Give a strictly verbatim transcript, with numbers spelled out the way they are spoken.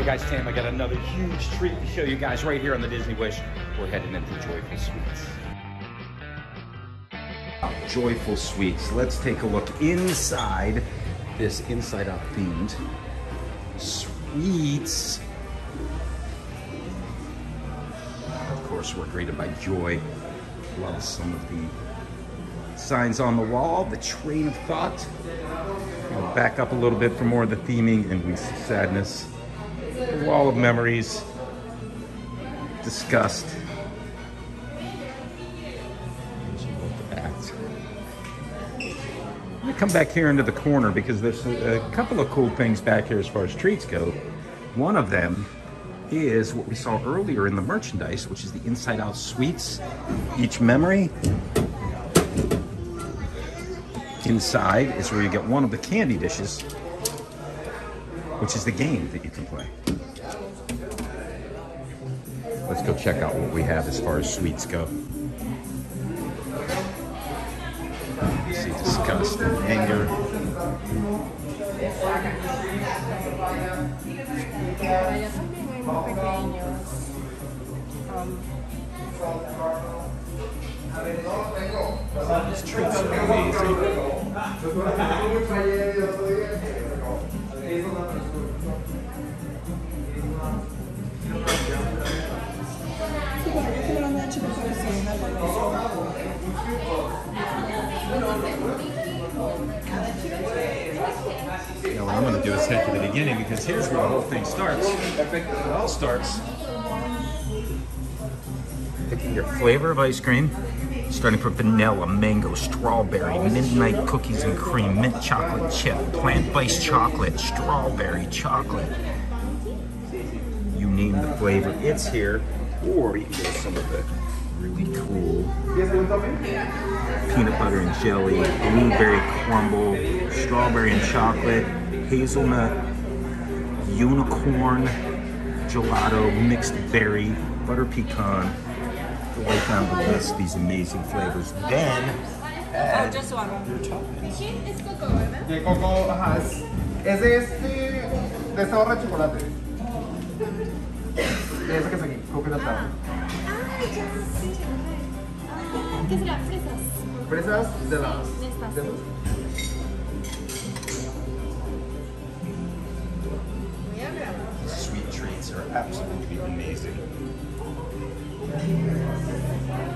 guys, Tam, I got another huge treat to show you guys right here on the Disney Wish. We're heading into Joyful Sweets. Joyful Sweets. Let's take a look inside this Inside Out themed sweets. Of course, we're greeted by joy. Love some of the signs on the wall, the train of thought. I'll back up a little bit for more of the theming, and we see sadness. The wall of memories. Disgust. I'm gonna come back here into the corner because there's a, a couple of cool things back here as far as treats go. One of them is what we saw earlier in the merchandise, which is the Inside Out Sweets. Each memory inside is where you get one of the candy dishes, which is the game that you can play. Let's go check out what we have as far as sweets go. You see disgust and anger. These treats are amazing. Now what I'm going to do is head to the beginning, because here's where the whole thing starts. It all starts picking your flavor of ice cream, starting from vanilla, mango, strawberry, midnight cookies and cream, mint chocolate chip, plant-based chocolate, strawberry chocolate. You name the flavor, it's here. Or you can get some of the really cool peanut butter and jelly, blueberry crumble, strawberry and chocolate, hazelnut, unicorn, gelato, mixed berry, butter pecan. Go right down the list, these amazing flavors. Then add just one. your toppings. Es coco, ¿verdad? De coco, ajá. Es de este, de sabor de chocolate. De ese que es aquí, coconut powder. Ah, ya sí. Ah, ¿qué será? Fresas. Fresas de las... De estas. de- Voy a grabar. Sweet treats are absolutely amazing.